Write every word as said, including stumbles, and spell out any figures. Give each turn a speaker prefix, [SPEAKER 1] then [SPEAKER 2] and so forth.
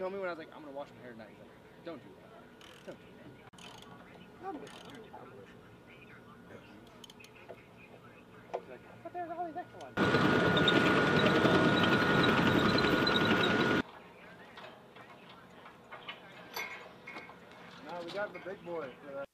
[SPEAKER 1] told me when I was like, I'm gonna wash my hair tonight. He's like, don't do that. Don't do that. He's like, but there's all these extra ones.
[SPEAKER 2] No, we got the big boy for that.